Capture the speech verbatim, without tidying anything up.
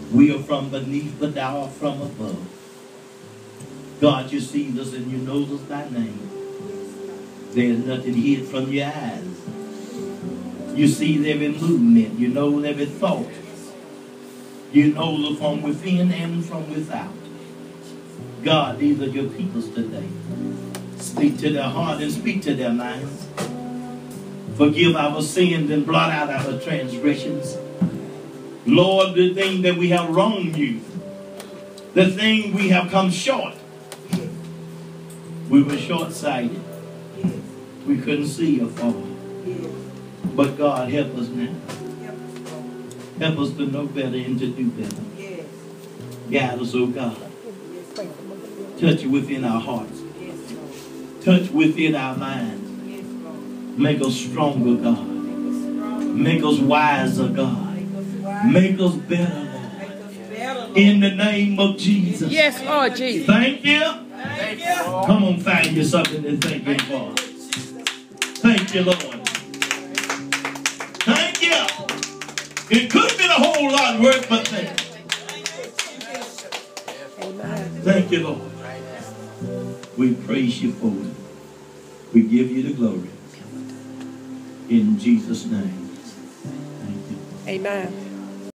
We are from beneath, but thou art from above. God, you see us and you know us by name. There's nothing hid from your eyes. You see every movement. You know every thought. You know from within and from without. God, these are your peoples today. Speak to their heart and speak to their minds. Forgive our sins and blot out our transgressions. Lord, the thing that we have wronged you, the thing we have come short, we were short-sighted. We couldn't see afar. But God, help us now. Help us to know better and to do better. Guide us, oh God. Touch within our hearts. Touch within our minds. Make us stronger, God. Make us wiser, God. Make us better, Lord. In the name of Jesus. Yes, Lord Jesus. Thank you. Thank you. Come on, find you something to thank Him for. Thank you, Lord. Thank you. It could have been a whole lot worse, but thank you. Thank you, Lord. We praise you for it. We give you the glory. In Jesus' name. Thank you. Amen.